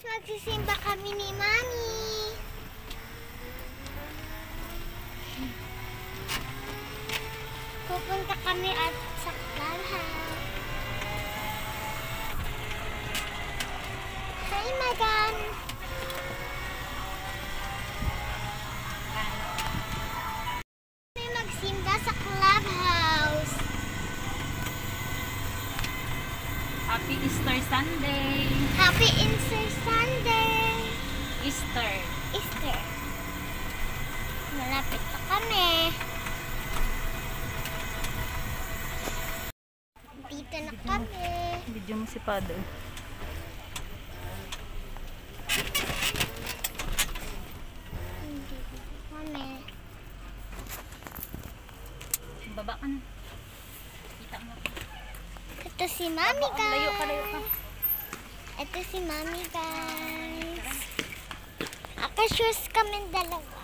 Magsisimba kami ni Mami. Pupunta kami at sa clubhouse. Hi, Madam. Kami magsimba sa clubhouse. Happy Easter Sunday! Happy Easter Sunday! Easter! Easter. Malapit na kami. Dito na kami. Video mo si Father. Dito na kami. Baba ka na. Kita mo. Ito si Mami, guys. Layo ka, layo ka. Ito si Mami, guys. Aka-shoes kami dalawa.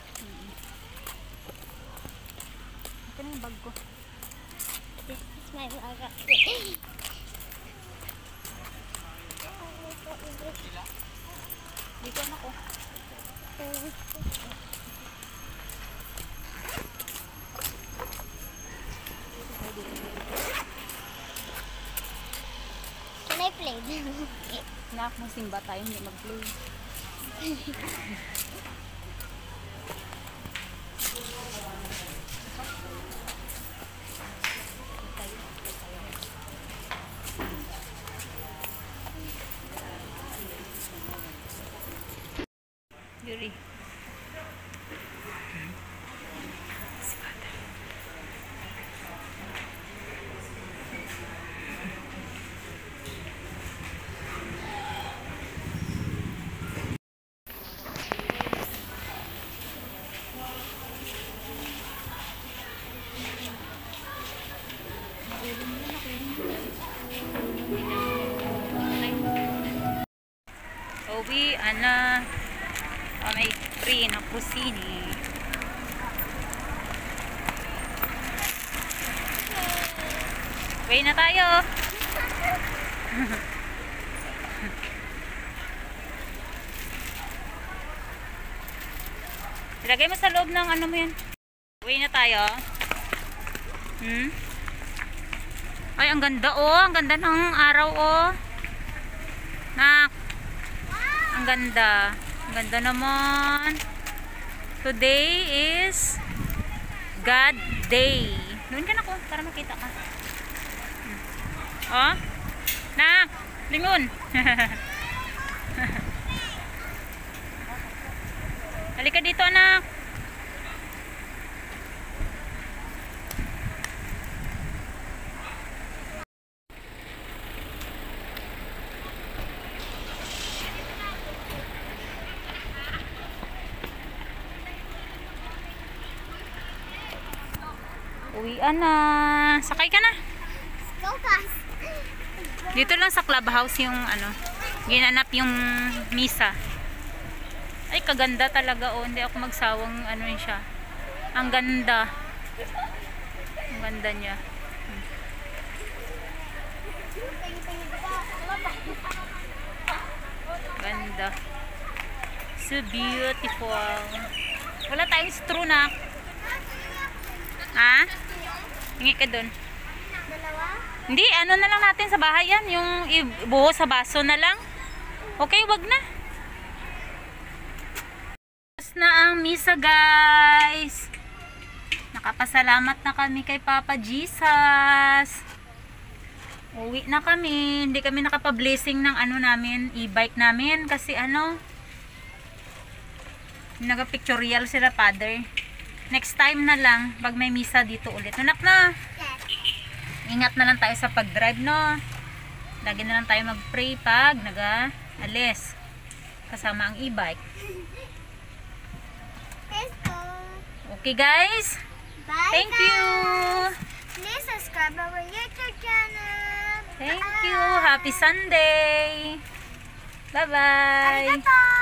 Ito na yung bag ko. This is my bag. Dito na ko. Can I play? Nak, magsimba tayo, hindi mag-play. Yuri. Uwi, ana. May free na kusini. Uwi na tayo. Ilagay mo sa loob ng ano mo yan. Uwi na tayo. Ay, ang ganda oh. Ang ganda ng araw oh. Nak. Ang ganda. Ang ganda naman. Today is God Day. Doon ka na ko para makita ka. Oh. Nak. Lingon. Halika dito, anak. Uwian na. Sakay ka na. Go, guys. Dito lang sa clubhouse yung ano, ginanap yung misa. Ay, kaganda talaga oh. Hindi ako magsawang ano yun siya. Ang ganda. Ang ganda niya. Ganda. So beautiful. Wala tayong straw na. Ha? Hingi ka dun. Dalawa? Hindi, ano na lang natin sa bahay yan. Yung ibuhos sa baso na lang. Okay, wag na. Tapos na ang misa, guys. Nakapasalamat na kami kay Papa Jesus. Uwi na kami. Hindi kami nakapa-blessing ng ano namin, e-bike namin. Kasi ano, nagpa-pictorial sila, Father. Next time na lang, pag may misa dito ulit. Anak na. Ingat na lang tayo sa pag-drive, no? Lagi na lang tayo mag-pray pag nag-alis. Kasama ang e-bike. Let's go. Okay, guys? Bye, Thank you. Please subscribe our YouTube channel. Thank you. Happy Sunday. Bye-bye. Arigato.